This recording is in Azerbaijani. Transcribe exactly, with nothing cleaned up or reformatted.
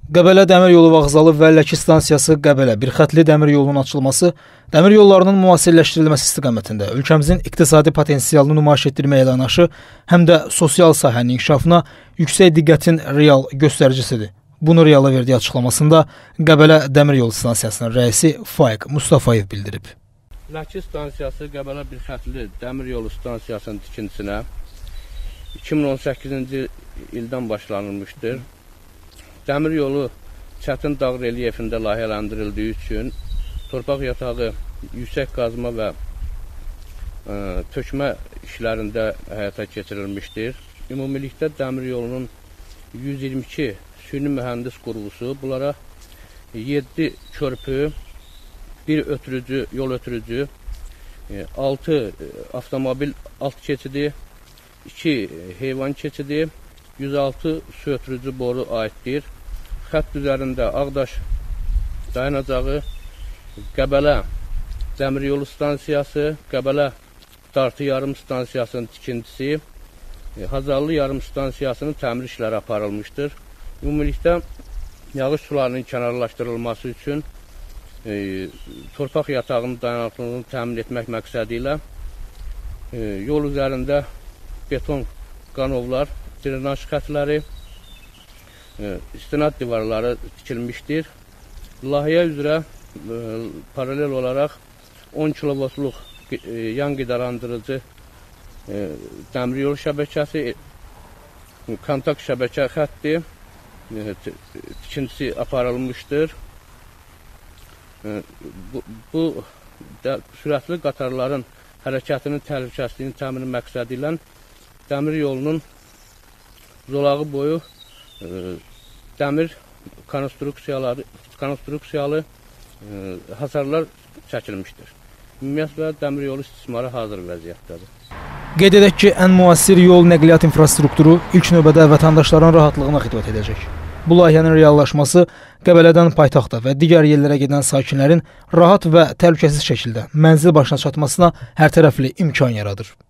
Qəbələ Dəmir Yolu Vağzalı və Ləki stansiyası Qəbələ bir xətli dəmir yolunun açılması, dəmir yollarının müasirləşdirilməsi istiqamətində ölkəmizin iqtisadi potensialını nümayiş etdirməyə yanaşı, həm də sosial sahənin inkişafına yüksək diqqətin real göstəricisidir. Bunu Reala verdiyi açıqlamasında Qəbələ Dəmir Yolu stansiyasının rəisi Faiq Mustafayev bildirib. Ləki stansiyası Qəbələ bir xətli dəmir yolu stansiyasının tikintisinə iki min on səkkizinci ildən başlanılmışdır. Dəmir yolu çətin dağ relyefində layihələndirildiyi üçün torpaq yatağı yüksək qazma və ə, tökmə işlərində həyata keçirilmişdir. Ümumilikdə dəmir yolunun yüz iyirmi iki süni mühəndis qurğusu, bunlara yeddi körpü, bir ötürücü, yol ötürücü, altı avtomobil alt keçidi, iki heyvan keçidi, yüz altı su ötürücü boru aiddir. Xətt üzərində Ağdaş dayanacağı, Qəbələ Dəmir Yolu stansiyası, Qəbələ Dartı yarım stansiyasının tikintisi, Hazarlı yarım stansiyasının təmir işləri aparılmışdır. Ümumilikdə yağış sularının kənarlaşdırılması üçün e, torpaq yatağının dayanıqlılığını təmin etmək məqsədi ilə e, yol üzərində beton qanovlar, drenaj xətləri, istinad divarları tikilmişdir. Layihə üzrə e, paralel olaraq on kilovoltluq e, yan qidalandırıcı e, dəmir yolu şəbəkəsi, e, kontakt şəbəkə xətti e, tikintisi aparılmışdır. E, bu bu də, sürətli qatarların hərəkətinin təhlükəsizliyini təmin məqsədi ilə dəmir yolunun zolağı boyu e, dəmir konstruksiyaları, konstruksiyalı e, hasarlar çəkilmişdir. Ümumiyyətlə dəmir yolu istismara hazır vəziyyətdədir. Qeyd edək ki, ən müasir yol nəqliyyat infrastrukturu ilk növbədə vətəndaşların rahatlığına xidmət edəcək. Bu layihənin reallaşması Qəbələdən paytaxta və digər yerlərə gedən sakinlərin rahat və təhlükəsiz şəkildə mənzil başına çatmasına hərtərəfli imkan yaradır.